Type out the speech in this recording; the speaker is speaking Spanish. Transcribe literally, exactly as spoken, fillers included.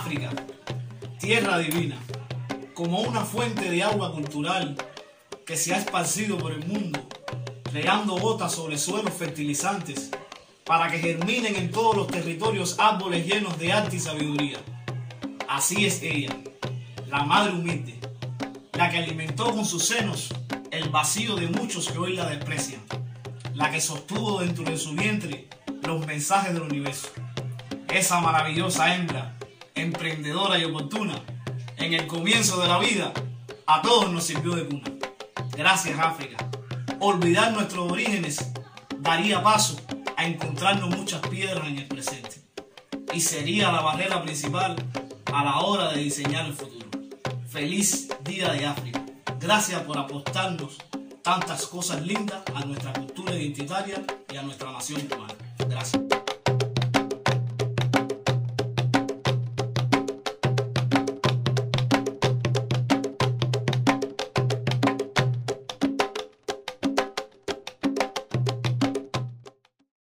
África, tierra divina, como una fuente de agua cultural que se ha esparcido por el mundo, regando gotas sobre suelos fertilizantes para que germinen en todos los territorios árboles llenos de arte y sabiduría. Así es ella, la madre humilde, la que alimentó con sus senos el vacío de muchos que hoy la desprecian, la que sostuvo dentro de su vientre los mensajes del universo. Esa maravillosa hembra, emprendedora y oportuna, en el comienzo de la vida, a todos nos sirvió de cuna. Gracias, África. Olvidar nuestros orígenes daría paso a encontrarnos muchas piedras en el presente y sería la barrera principal a la hora de diseñar el futuro. Feliz Día de África. Gracias por apostarnos tantas cosas lindas a nuestra cultura identitaria y a nuestra nación humana. Gracias.